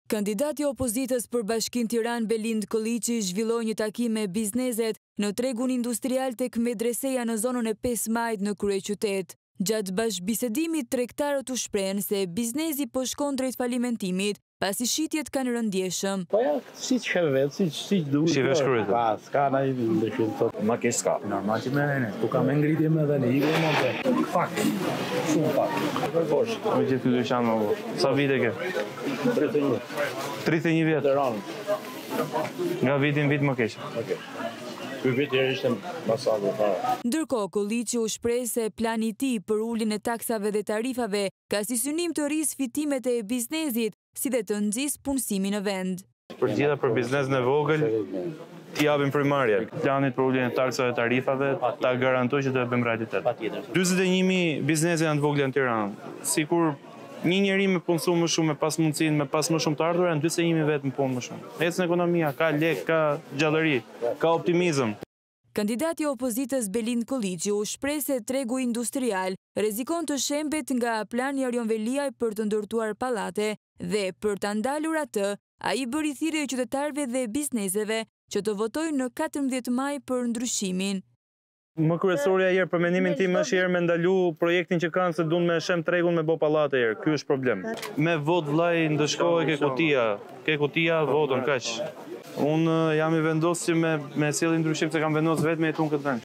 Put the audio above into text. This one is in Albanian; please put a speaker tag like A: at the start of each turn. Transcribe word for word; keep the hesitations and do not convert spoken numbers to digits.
A: Kandidati i opozitës për Bashkinë Tiranë Belind Kolliçi zhvilloi një takim me bizneset në tregun industrial tek Medreseja në zonën e pesë majit në kryeqytet. Gjatë bashkëbisedimit tregtarët u shprehen se biznesi po shkon drejt falimentimit, pasi shitjet kanë rënë ndjeshëm.
B: Po ja, siç ka vetë, siç siç duhet.
C: Si vesh kryet.
B: Pa, s'ka ndaj ndryshim tot.
C: Ma ke s'ka.
B: Normal që më ne. Tu kam ngritje më dhe në ikë më të. Pak. Shumë pak. Bosh.
C: Me gjithë ky dyqan më bosh. Sa vite ke?
B: tridhjet e një.
C: tridhjet e një vjet.
B: Tiranë.
C: Nga vitin vit më keq.
B: Okej. Ky vit herë ishte pasardhë fare.
A: Ndërkohë, Kolliçi u shpreh se plani i tij për uljen e taksave dhe tarifave ka si synim të rrisë fitimet e biznesit, si dhe të nxjisë punësimin në vend.
C: Për gjitha për biznesin e vogël, t'i japim primarje. Planit për uljen e taksave dhe tarifave, ta garantoj që do e bëjmë realitet. dyzet e një mijë biznese janë të vogla në Tiranë. Sikur një njeri me punësu më shumë, me pas mundësinë, me pas më shumë të ardhur, janë dyzet e një mijë vetë më punë më shumë. Ecën ekonomia, ka lek, ka gjallëri, ka optimizëm.
A: Kandidati i opozitës Belind Kolliçi u shpreh se tregu industrial rrezikon të shembet nga plani Arion Veliaj për të ndërtuar pallate dhe për ta ndalur atë, ai bëri thirrje qytetarëve dhe bizneseve që të votojnë në katërmbëdhjetë maj për ndryshimin.
C: Më kryesorja herë për mendimin tim është herë me ndalu projektin që kanë se duan me shem tregun me bo pallate herë. Ky është problem. Me vot vllai ndëshkohet ke kutia, ke kutia votën kaq. Unë jam i vendosur me me sjellë ndryshim se kam vendosur vetëm jetun këtë vend.